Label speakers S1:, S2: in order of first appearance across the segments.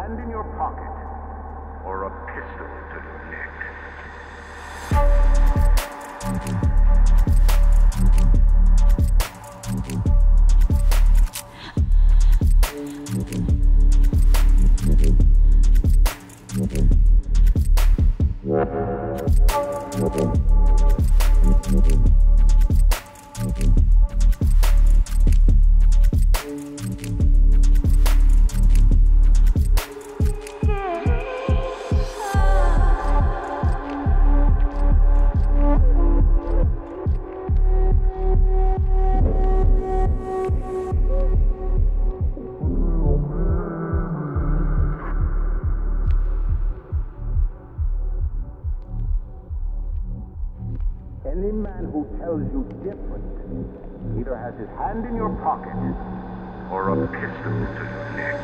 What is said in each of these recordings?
S1: hand in your pocket or a pistol to your neck. Any man who tells you different either has his hand in your pocket or a pistol to your neck.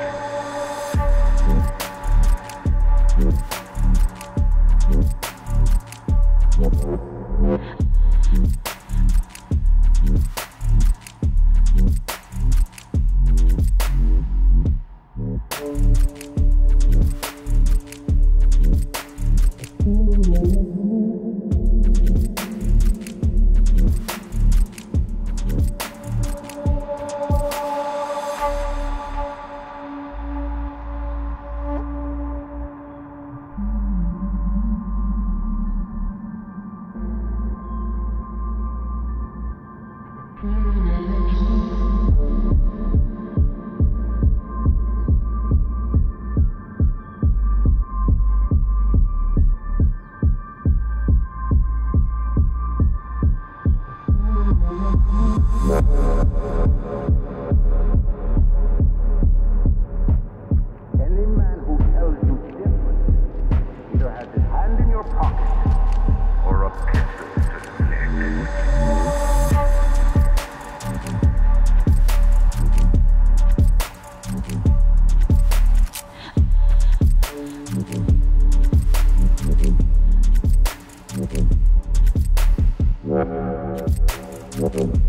S1: Any man who tells you different either has his hand in your pocket or a pistol to the neck.
S2: Okay.